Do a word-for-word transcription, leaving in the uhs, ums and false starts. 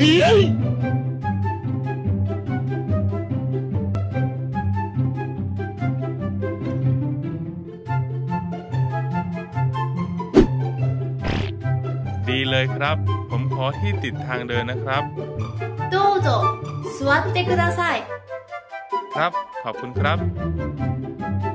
ดีเลยครับผมขอที่ติดทางเดินนะครับどうぞ座ってくださいครับขอบคุณครับ